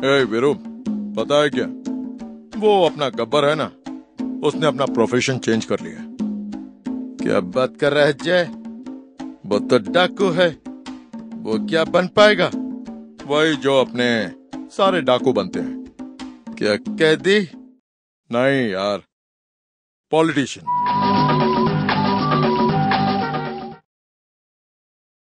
ए वीरू, पता है क्या, वो अपना गब्बर है ना, उसने अपना प्रोफेशन चेंज कर लिया। क्या बात कर रहा है जय? वो तो डाकू है। वो क्या बन पाएगा? वही जो अपने सारे डाकू बनते हैं। क्या कैदी? नहीं यार, पॉलिटिशियन।